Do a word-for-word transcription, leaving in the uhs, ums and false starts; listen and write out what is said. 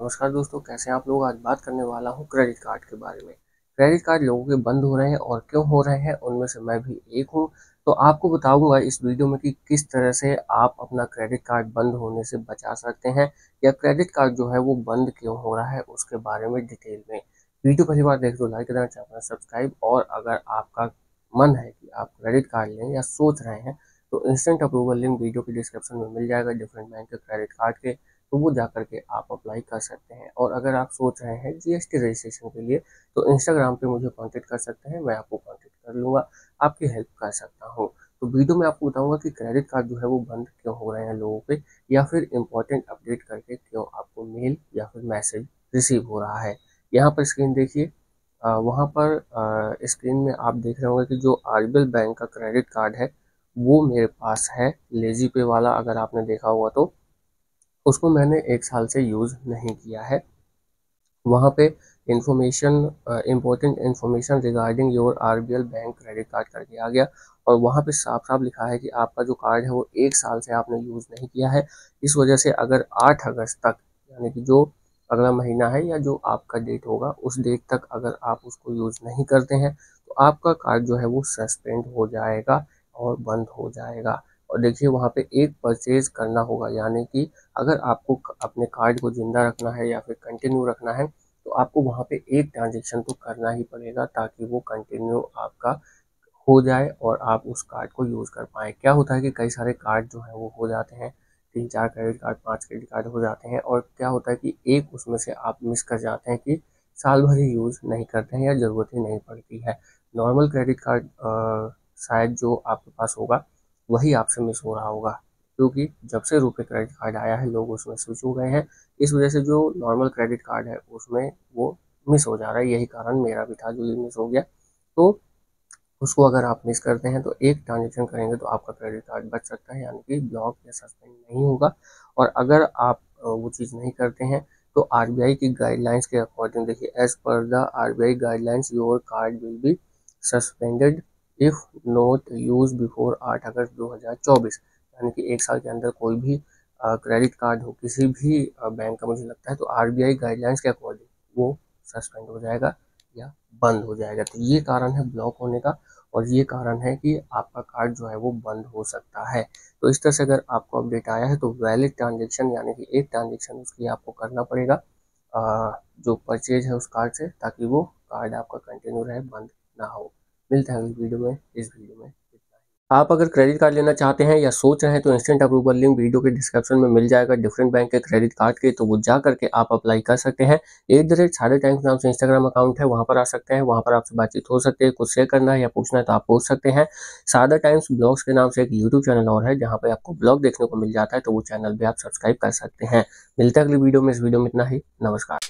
नमस्कार दोस्तों, कैसे हैं आप लोग। आज बात करने वाला हूं क्रेडिट कार्ड के बारे में। क्रेडिट कार्ड लोगों के बंद हो रहे हैं और क्यों हो रहे हैं, उनमें से मैं भी एक हूं। तो आपको बताऊंगा इस वीडियो में कि किस तरह से आप अपना क्रेडिट कार्ड बंद होने से बचा सकते हैं, या क्रेडिट कार्ड जो है वो बंद क्यों हो रहा है उसके बारे में डिटेल में। वीडियो पहली बार देख तो लाइक करना, चैनल सब्सक्राइब। और अगर आपका मन है कि आप क्रेडिट कार्ड लें या सोच रहे हैं, तो इंस्टेंट अप्रूवल लिंक वीडियो के डिस्क्रिप्शन में मिल जाएगा डिफरेंट बैंक के क्रेडिट कार्ड के। तो वो जा करके आप अप्लाई कर सकते हैं। और अगर आप सोच रहे हैं जीएसटी रजिस्ट्रेशन के लिए, तो इंस्टाग्राम पे मुझे कांटेक्ट कर सकते हैं, मैं आपको कांटेक्ट कर लूँगा, आपकी हेल्प कर सकता हूँ। तो वीडियो में आपको बताऊंगा कि क्रेडिट कार्ड जो है वो बंद क्यों हो रहे हैं लोगों पे, या फिर इम्पोर्टेंट अपडेट करके क्यों आपको मेल या फिर मैसेज रिसीव हो रहा है। यहाँ पर स्क्रीन देखिए, वहाँ पर स्क्रीन में आप देख रहे होंगे कि जो आरबीएल बैंक का क्रेडिट कार्ड है वो मेरे पास है, लेजी पे वाला। अगर आपने देखा हुआ तो उसको मैंने एक साल से यूज़ नहीं किया है। वहाँ पे information, important information regarding your RBL bank credit card करके आ गया, और वहाँ पे साफ साफ लिखा है कि आपका जो कार्ड है वो एक साल से आपने यूज़ नहीं किया है। इस वजह से अगर आठ अगस्त तक, यानी कि जो अगला महीना है या जो आपका डेट होगा उस डेट तक अगर आप उसको यूज़ नहीं करते हैं, तो आपका कार्ड जो है वो सस्पेंड हो जाएगा और बंद हो जाएगा। और देखिए वहाँ पे एक परचेज करना होगा, यानी कि अगर आपको अपने कार्ड को जिंदा रखना है या फिर कंटिन्यू रखना है, तो आपको वहाँ पे एक ट्रांजेक्शन तो करना ही पड़ेगा, ताकि वो कंटिन्यू आपका हो जाए और आप उस कार्ड को यूज़ कर पाएँ। क्या होता है कि कई सारे कार्ड जो हैं वो हो जाते हैं, तीन चार क्रेडिट कार्ड, पाँच क्रेडिट कार्ड हो जाते हैं, और क्या होता है कि एक उसमें से आप मिस कर जाते हैं कि साल भर ही यूज़ नहीं करते हैं या ज़रूरत ही नहीं पड़ती है। नॉर्मल क्रेडिट कार्ड शायद जो आपके पास होगा वही आपसे मिस हो रहा होगा, क्योंकि जब से रुपे क्रेडिट कार्ड आया है लोग उसमें स्विच हो गए हैं। इस वजह से जो नॉर्मल क्रेडिट कार्ड है उसमें वो मिस हो जा रहा है। यही कारण मेरा भी था जो ये मिस हो गया। तो उसको अगर आप मिस करते हैं तो एक ट्रांजेक्शन करेंगे तो आपका क्रेडिट कार्ड बच सकता है, यानी कि ब्लॉक या सस्पेंड नहीं होगा। और अगर आप वो चीज़ नहीं करते हैं, तो आरबीआई की गाइडलाइंस के अकॉर्डिंग देखिए, as per the RBI guidelines your card will be suspended if not use before आठ अगस्त दो हज़ार चौबीस। यानी कि एक साल के अंदर कोई भी क्रेडिट कार्ड हो किसी भी बैंक का, मुझे लगता है तो आरबीआई गाइडलाइंस के अकॉर्डिंग वो सस्पेंड हो जाएगा या बंद हो जाएगा। तो ये कारण है ब्लॉक होने का, और ये कारण है कि आपका कार्ड जो है वो बंद हो सकता है। तो इस तरह से अगर आपको अपडेट आया है तो वैलिड ट्रांजेक्शन, यानी कि एक ट्रांजेक्शन उसके लिए आपको करना पड़ेगा जो परचेज है उस कार्ड से, ताकि वो कार्ड आपका कंटिन्यू रहे, बंद ना हो। मिलते हैं अगली वीडियो में। इस वीडियो में इतना ही। आप अगर क्रेडिट कार्ड लेना चाहते हैं या सोच रहे हैं, तो इंस्टेंट अप्रूवल लिंक वीडियो के डिस्क्रिप्शन में मिल जाएगा डिफरेंट बैंक के क्रेडिट कार्ड के, तो वो जा करके आप अप्लाई कर सकते हैं। एट द रेट सारे टाइम्स नाम से इंस्टाग्राम अकाउंट है, वहाँ पर आ सकते हैं, वहाँ पर आपसे बातचीत हो सकती है। कुछ शेयर करना है या पूछना है तो आप पूछ सकते हैं। सादा टाइम्स ब्लॉग्स के नाम से एक यूट्यूब चैनल और है, जहाँ पे आपको ब्लॉग देखने को मिल जाता है, तो वो चैनल भी आप सब्सक्राइब कर सकते हैं। मिलते हैं अगली वीडियो में। इस वीडियो में इतना ही। नमस्कार।